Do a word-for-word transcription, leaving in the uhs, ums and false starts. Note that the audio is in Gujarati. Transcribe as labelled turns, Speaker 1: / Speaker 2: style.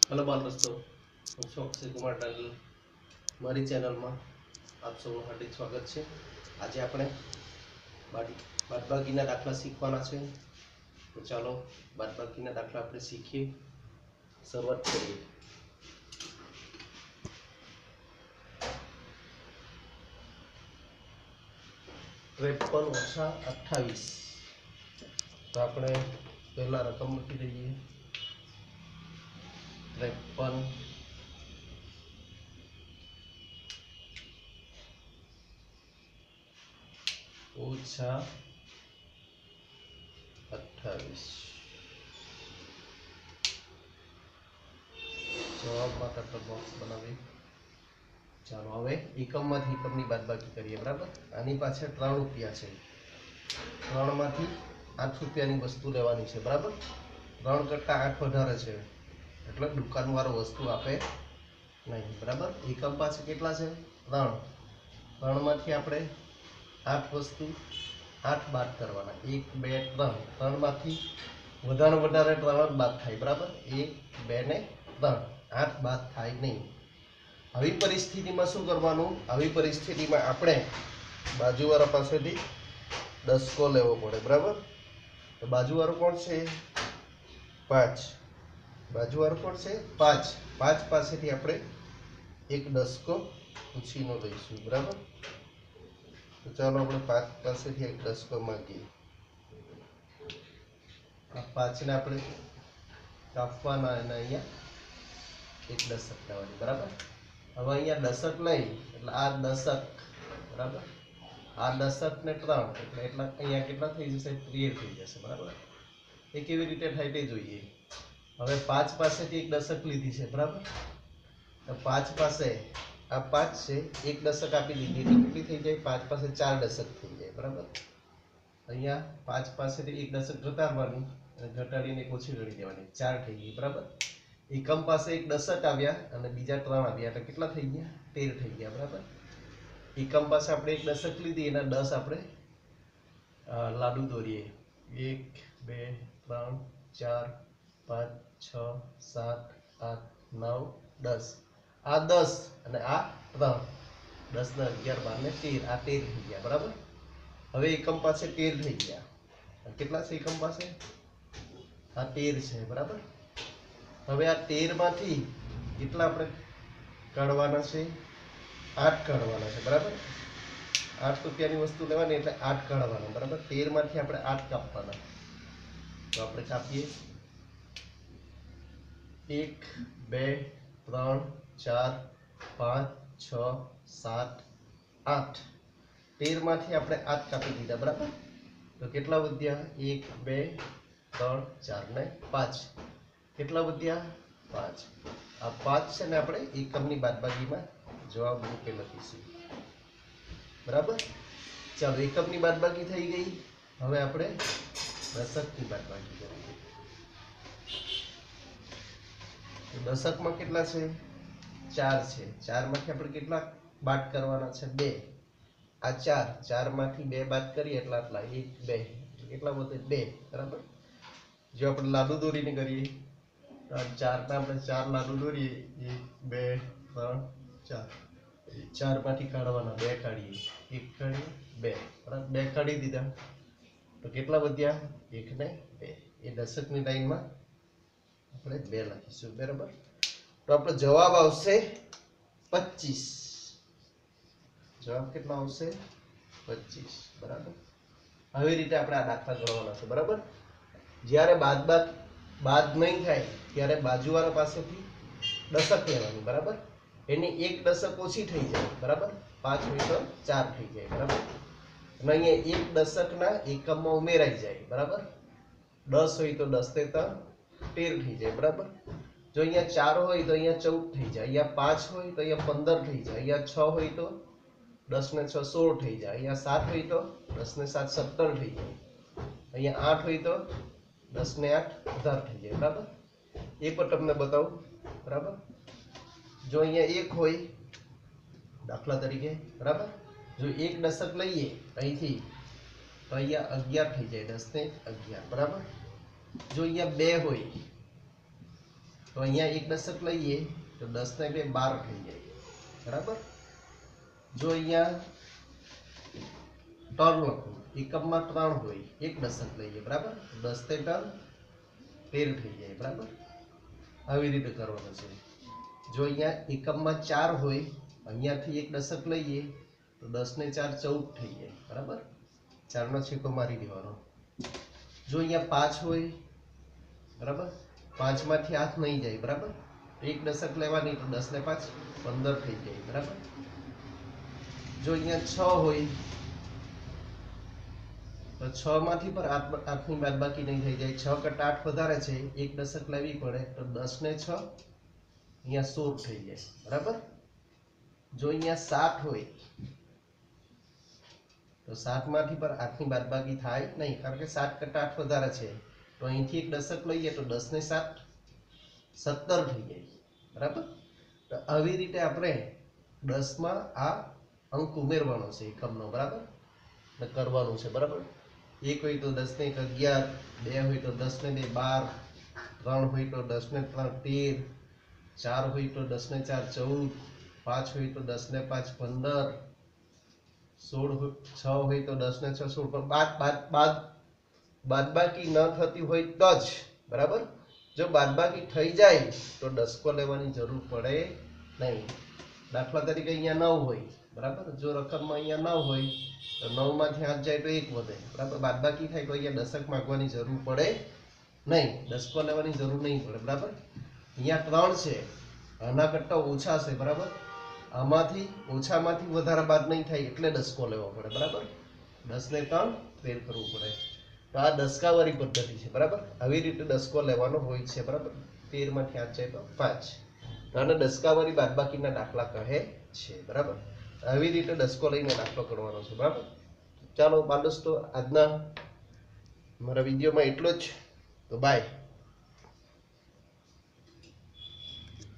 Speaker 1: हेलो बाल दोस्तों, હું છું અક્ષય કુમાર ડાંગલ। મારી ચેનલમાં આપ સૌનું હાર્દિક સ્વાગત છે। આજે આપણે બાદબાકીના દાખલા શીખવાના છે, તો ચાલો બાદબાકીના દાખલા આપણે શીખીએ, શરૂઆત કરીએ। ત્રેપન ઓછા અઠ્ઠાવીસ, તો આપણે પહેલા રકમ મૂકી દઈએ। ત્રેપન ઓછા अट्ठावीस जवाब माटे આપણે બોક્સ બનાવી। ચાલો હવે એકમમાંથી એકમની બાદબાકી કરીએ, બરાબર। આની પાછળ ત્રણ રૂપિયા છે, ત્રણ માંથી આઠ રૂપિયાની વસ્તુ લેવાની છે, બરાબર। ત્રણ કરતા આઠ વધારે છે એટલે દુકાનવાળો વસ્તુ આપે નહીં, બરાબર। એકમ પાસે કેટલા છે? ત્રણ। ત્રણ માંથી આપણે આઠ વસ્તુ आठ बाद करवाना, एक बे त्रण, त्रण मांथी वधारे वधारे त्रण ज बाद थाय, बराबर। एक बे ने त्रण, आठ बाद थाय नहीं। આવી પરિસ્થિતિમાં શું કરવાનું? આવી પરિસ્થિતિમાં આપણે બાજુવાળા પાસેથી દસકો લેવો પડે, બરાબર। તો બાજુવાળો કોણ છે? પાંચ। બાજુવાળો કોણ છે? પાંચ। પાંચ પાસેથી આપણે એક દસકો ઉછીનો લઈશું, બરાબર। तो चलो अपने पांच पास एक दसको मांगीए। आ पांच ने अपने कापवाना अने अहींया एक दशक लेवानी, बराबर। हवे अहींया दशक नहीं એટલે આ દશક, બરાબર। આ દશક ને ત્રણ એટલે એટલા અહીંયા કેટલા થઈ જશે? તેર થઈ જશે, બરાબર। એ કેવી રીતે થાય તે જોઈએ। હવે પાંચ પાસેથી એક દશક લીધી છે, બરાબર। તો પાંચ પાસે आ पांच से एक दशक आपी दीधी तो कितनी थी जाए? पांच पास चार दशक थी जाए, बराबर। अहींया पांच पास एक दशक घटाडवानी अने घटाडीने एक ओછી गणी देवानी, चार थई गई, बराबर। एकम पास एक दशक आव्या अने बीजा त्रण आव्या એટલે કેટલા થઈ ગયા? तेर થઈ ગયા, बराबर। एकम पास આપણે એક દશક લીધી એના दस આપણે લાડુ દોરીએ। एक બે ત્રણ ચાર પાંચ છ સાત આઠ नौ दस। आ दस અને આ ત્રણ, दस ने अगियार बार ने तेर, आ तेर થઈ ગયા, બરાબર। હવે એકમ પાસે તેર થઈ ગયા, કેટલા છે એકમ પાસે? આ તેર છે, બરાબર। હવે આ તેર માંથી કેટલા આપણે કાઢવાના છે? આઠ કાઢવાના છે, બરાબર। આઠ રૂપિયાની વસ્તુ લેવાની એટલે આઠ કાઢવાના, બરાબર। તેર માંથી આપણે આઠ કાપવાના, તો આપણે કાપીએ। एक બે ત્રણ चार पांच छ सात आठ। तेर मांथी आपणे आठ कापी दीधा, बराबर। तो केटला वध्या? एक बे त्रण चार ने पांच, केटला वध्या? पांच। आ पांच छे ने आपणे एकमनी बादबाकीमां जवाब मूके लखीशुं, बराबर। चलो एकमनी बादबाकी थई गई। हवे आपणे दशकनी बादबाकी करीए। तो दशकमां केटला छे? चार छे। चार मांथी आपणे केटला बाद करवाना छे? बे। आ चार, चार मांथी बे बाद करीए એટલે આટલા एक बे કેટલા વધે? बे, बराबर। જો આપણે લાડુ દોરીને કરીએ તો ચાર ના આપણે ચાર લાડુ દોરીએ, एक बे त्रण चार, चार मांथी કાઢવાના, बे કાઢીએ, एक કાઢીએ बे, बराबर। बे કાઢી દીધા તો કેટલા વધ્યા? एक ને बे। એ દશકની લાઈનમાં આપણે बे લખીશું, બરાબર। तो आपणो जवाब आवशे पच्चीस। जवाब केटलो आवशे? पच्चीस, बराबर। આવી રીતે આપણે આ દાખલા ગણવાના છે, બરાબર। જ્યારે બાદબાદ બાદ નહીં થાય ત્યારે બાજુવાળા પાસેથી દશક લેવાની, બરાબર। એની એક દશક ઓછી થઈ જાય, બરાબર। પાંચ હોય તો ચાર થઈ જાય, બરાબર। અને અહીંયા એક દશકના એકમમાં ઉમેરાઈ જાય, બરાબર। દસ હોય તો દસ ને ત્રણ તેર થઈ જાય, બરાબર। जो अहींया चार होय तो अहींया चौदह थई जाय, अहींया पांच होय तो अहींया पंदर थई जाय, अहींया छ होय तो दस ने छ सोल थई जाय, अहींया सात होय तो दस ने सात सत्तर थई जाय, अहींया आठ होय तो दस ने आठ अठार थई जाय, बराबर। ए पण तमने बतावुं, बराबर। जो अहींया एक होय दाखला तरीके, बराबर, जो एक दशक लईए અહીંથી તો અહીંયા अगियार થઈ જાય, दस ने अगियार, बराबर। जो अहींया बे होय તો અહીંયા એક દશક લઈએ તો દસ ને બે બાર થઈ જાય, બરાબર. જો અહીંયા ત્રણ લખું, એકમમાં ત્રણ હોય, એક દશક લઈએ, બરાબર. દસ ને ત્રણ તેર થઈ જાય, બરાબર. આવી રીતે કરવાનું છે. જો અહીંયા એકમમાં ચાર હોય, અહીંયાથી એક દશક લઈએ તો દસ ને ચાર ચૌદ થઈ જાય, બરાબર. ચારનો છીકો મારી દેવાનો. જો અહીંયા પાંચ હોય, બરાબર, પાંચમાંથી આઠ નહીં જાય, બરાબર. એક દશક લેવાની તો દસ ને પાંચ પંદર થઈ જાય, બરાબર. જો અહીંયા છ હોય તો છ માંથી પર આઠની બાદબાકી નહીં થઈ જાય. છ કરતા આઠ વધારે છે, એક દશક લેવી પડે તો દસ ને છ અહીંયા સોળ થઈ જાય, બરાબર. જો અહીંયા સાત હોય તો સાત માંથી પર આઠની બાદબાકી થાય નહીં, કારણ કે સાત કરતા આઠ વધારે છે. તો અહીંથી એક દશક લઈએ તો દસ ને સાત સત્તર થઈ જાય, બરાબર. તો આવી રીતે આપણે દસ માં આ અંક ઉમેરવાનો છે એકમનો, બરાબર, કરવાનું છે, બરાબર. એક હોય તો દસ ને એક અગિયાર, બે હોય તો દસ ને બે બાર, ત્રણ હોય તો દસ ને ત્રણ તેર, ચાર હોય તો દસ ને ચાર ચૌદ, પાંચ હોય તો દસ ને પાંચ પંદર, સોળ છ હોય તો દસ ને છ સોળ. પણ બાદ બાદ બાદ બાદબાકી ન થતી હોય તો જ, બરાબર. જો બાદબાકી થઈ જાય તો દસકો લેવાની જરૂર પડે નહીં. દાખલા તરીકે અહીંયા નવ હોય, બરાબર. જો રકમમાં અહીંયા નવ હોય તો નવ માંથી આઠ જાય તો એક વધે, બરાબર. બાદબાકી થાય તો અહીંયા દશક માંગવાની જરૂર પડે નહીં, દસકો લેવાની જરૂર નહીં પડે, બરાબર. અહીંયા ત્રણ છે, આના કરતા ઓછા છે, બરાબર. આમાંથી ઓછામાંથી વધારે બાદ નહીં થાય એટલે દસકો લેવો પડે, બરાબર. દસ ને ત્રણ ફેર કરવું પડે. તો આ દસકાવાળી પદ્ધતિ છે, બરાબર. આવી રીતે દસકો લેવાનો હોય છે, બરાબર. તેર માંથી આઠ જાય તો પાંચ. આને દસકાવાળી બાદબાકીના દાખલા કહે છે, બરાબર. આવી રીતે દસકો લઈને દાખલો કરવાનો છે, બરાબર. ચાલો બાળ દોસ્તો, આજના મારા વિડીયોમાં એટલો જ. તો બાય.